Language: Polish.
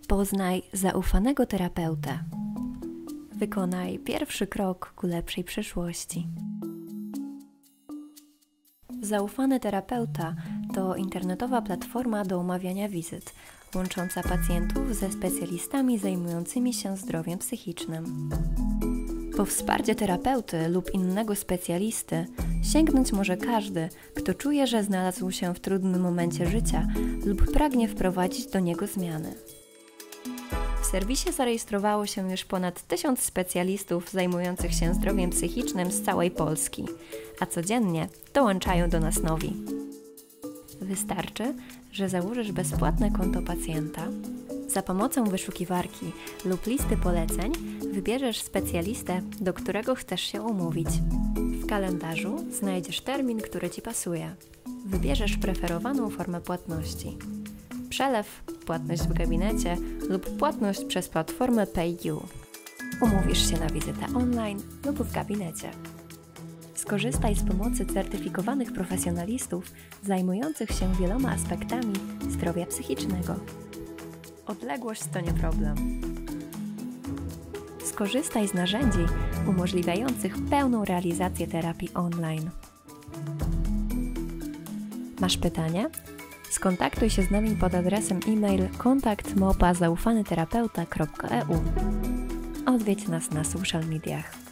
Poznaj zaufanego terapeutę. Wykonaj pierwszy krok ku lepszej przyszłości. Zaufany terapeuta to internetowa platforma do umawiania wizyt, łącząca pacjentów ze specjalistami zajmującymi się zdrowiem psychicznym. Po wsparcie terapeuty lub innego specjalisty sięgnąć może każdy, kto czuje, że znalazł się w trudnym momencie życia lub pragnie wprowadzić do niego zmiany. W serwisie zarejestrowało się już ponad 1000 specjalistów zajmujących się zdrowiem psychicznym z całej Polski, a codziennie dołączają do nas nowi. Wystarczy, że założysz bezpłatne konto pacjenta, za pomocą wyszukiwarki lub listy poleceń wybierzesz specjalistę, do którego chcesz się umówić. W kalendarzu znajdziesz termin, który Ci pasuje. Wybierzesz preferowaną formę płatności. Przelew, płatność w gabinecie lub płatność przez platformę PayU. Umówisz się na wizytę online lub w gabinecie. Skorzystaj z pomocy certyfikowanych profesjonalistów zajmujących się wieloma aspektami zdrowia psychicznego. Odległość to nie problem. Skorzystaj z narzędzi umożliwiających pełną realizację terapii online. Masz pytanie? Skontaktuj się z nami pod adresem e-mail kontakt@zaufanyterapeuta.eu. Odwiedź nas na social mediach.